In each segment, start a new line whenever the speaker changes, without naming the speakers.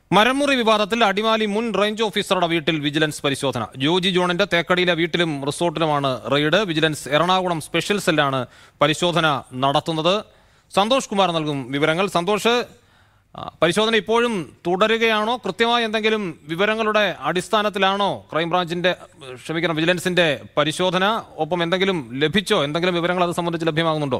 മരമുറി വിവാദത്തിൽ അടിമാലി മുൻ റേഞ്ച് ഓഫീസറുടെ വീട്ടിൽ വിജിലൻസ് പരിശോധന. ജോജി ജോണിന്റെ തേക്കടിയിലെ വീട്ടിലും റിസോർട്ടിലുമാണ് റെയ്ഡ്. വിജിലൻസ് എറണാകുളം സ്പെഷ്യൽ സെല്ലാണ് പരിശോധന നടത്തുന്നത്. സന്തോഷ് കുമാർ നൽകും വിവരങ്ങൾ. സന്തോഷ്, പരിശോധന ഇപ്പോഴും തുടരുകയാണോ? കൃത്യമായ എന്തെങ്കിലും വിവരങ്ങളുടെ അടിസ്ഥാനത്തിലാണോ വിജിലൻസിന്റെ പരിശോധന? ഒപ്പം എന്തെങ്കിലും ലഭിച്ചോ? എന്തെങ്കിലും വിവരങ്ങൾ അത് സംബന്ധിച്ച് ലഭ്യമാകുന്നുണ്ടോ?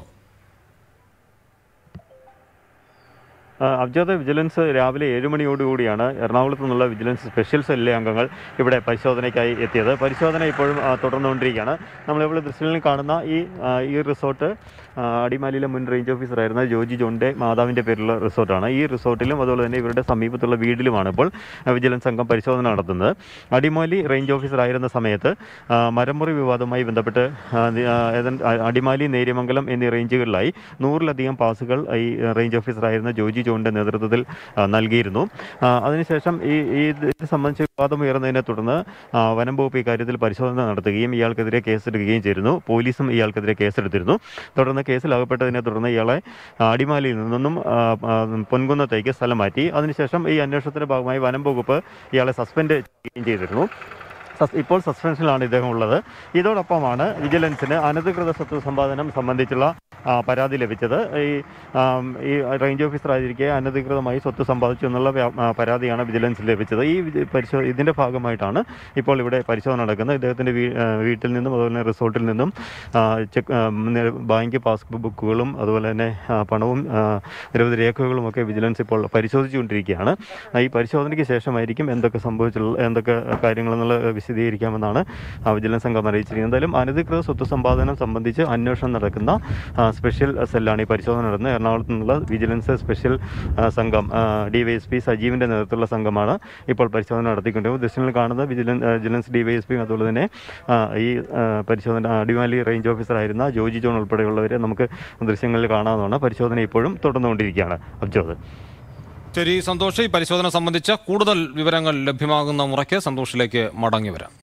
അബ്ജാദ്, വിജിലൻസ് രാവിലെ 7 മണിയോടുകൂടിയാണ് എറണാകുളത്തു നിന്നുള്ള വിജിലൻസ് സ്പെഷ്യൽ സെല്ലിലെ അംഗങ്ങൾ ഇവിടെ പരിശോധനയ്ക്കായി എത്തിയത്. പരിശോധന ഇപ്പോഴും തുടർന്നുകൊണ്ടിരിക്കുകയാണ്. നമ്മളിവിടെ ദൃശ്യങ്ങളിൽ കാണുന്ന ഈ റിസോർട്ട് അടിമാലിയിലെ മുൻ റേഞ്ച് ഓഫീസറായിരുന്ന ജോജി ജോണിൻ്റെ മാതാവിൻ്റെ പേരിലുള്ള റിസോർട്ടാണ്. ഈ റിസോർട്ടിലും അതുപോലെ തന്നെ ഇവരുടെ സമീപത്തുള്ള വീട്ടിലുമാണ് ഇപ്പോൾ വിജിലൻസ് സംഘം പരിശോധന നടത്തുന്നത്. അടിമാലി റേഞ്ച് ഓഫീസറായിരുന്ന സമയത്ത് മരമുറി വിവാദവുമായി ബന്ധപ്പെട്ട് അടിമാലി, നേര്യമംഗലം എന്നീ റേഞ്ചുകളിലായി 100-ലധികം പാസുകൾ ഈ റേഞ്ച് ഓഫീസറായിരുന്ന ജോജി ജോണിൻ്റെ നേതൃത്വത്തിൽ നൽകിയിരുന്നു. അതിനുശേഷം ഇത് സംബന്ധിച്ച് വിവാദം ഉയർന്നതിനെ തുടർന്ന് വനം വകുപ്പ് ഇക്കാര്യത്തിൽ പരിശോധന നടത്തുകയും ഇയാൾക്കെതിരെ കേസെടുക്കുകയും ചെയ്തിരുന്നു. പോലീസും ഇയാൾക്കെതിരെ കേസെടുത്തിരുന്നു. തുടർന്ന് കേസിലകപ്പെട്ടതിനെ തുടർന്ന് ഇയാളെ അടിമാലിയിൽ നിന്നും പൊൻകുന്നത്തേക്ക് സ്ഥലം മാറ്റി. അതിനുശേഷം ഈ അന്വേഷണത്തിന്റെ ഭാഗമായി വനം വകുപ്പ് ഇയാളെ സസ്പെൻഡ് ചെയ്യുകയും ചെയ്തിരുന്നു. ഇപ്പോൾ സസ്പെൻഷനിലാണ് ഇദ്ദേഹം ഉള്ളത്. ഇതോടൊപ്പമാണ് വിജിലൻസിന് അനധികൃത സ്വത്ത് സമ്പാദനം സംബന്ധിച്ചുള്ള പരാതി ലഭിച്ചത്. ഈ റേഞ്ച് ഓഫീസറായിരിക്കെ അനധികൃതമായി സ്വത്ത് സമ്പാദിച്ചു എന്നുള്ള പരാതിയാണ് വിജിലൻസിന് ലഭിച്ചത്. ഇതിൻ്റെ ഭാഗമായിട്ടാണ് ഇപ്പോൾ ഇവിടെ പരിശോധന നടക്കുന്നത്. ഇദ്ദേഹത്തിൻ്റെ വീട്ടിൽ നിന്നും അതുപോലെ തന്നെ റിസോർട്ടിൽ നിന്നും ബാങ്ക് പാസ്ബുക്കുകളും അതുപോലെ തന്നെ പണവും നിരവധി രേഖകളുമൊക്കെ വിജിലൻസ് ഇപ്പോൾ പരിശോധിച്ചുകൊണ്ടിരിക്കുകയാണ്. ഈ പരിശോധനയ്ക്ക് ശേഷമായിരിക്കും എന്തൊക്കെ കാര്യങ്ങളെന്നുള്ള വിശദീകരിക്കാമെന്നാണ് വിജിലൻസ് സംഘം അറിയിച്ചിരിക്കുന്നത്. എന്തായാലും അനധികൃത സ്വത്ത് സമ്പാദനം സംബന്ധിച്ച് അന്വേഷണം നടക്കുന്ന സ്പെഷ്യൽ സെല്ലാണ് ഈ പരിശോധന നടന്നത്. എറണാകുളത്ത് നിന്നുള്ള വിജിലൻസ് സ്പെഷ്യൽ സംഘം ഡിവൈഎസ്പി സജീവിൻ്റെ നേതൃത്വത്തിലുള്ള സംഘമാണ് ഇപ്പോൾ പരിശോധന നടത്തിക്കൊണ്ടിരിക്കുന്നത്. ദൃശ്യങ്ങളിൽ കാണുന്ന വിജിലൻസ് ഡിവൈഎസ്പിയും അതുപോലെ തന്നെ ഈ പരിശോധന അടിമാലി റേഞ്ച് ഓഫീസറായിരുന്ന ജോജി ജോൺ ഉൾപ്പെടെയുള്ളവരെ നമുക്ക് ദൃശ്യങ്ങളിൽ കാണാവുന്നതാണ്. പരിശോധന ഇപ്പോഴും തുടർന്നുകൊണ്ടിരിക്കുകയാണ്. അബ്ജോദ്.
ശരി സന്തോഷ്, ഈ പരിശോധന സംബന്ധിച്ച കൂടുതൽ വിവരങ്ങൾ ലഭ്യമാകുന്ന മുറയ്ക്ക് സന്തോഷിലേക്ക് മടങ്ങി വരാം.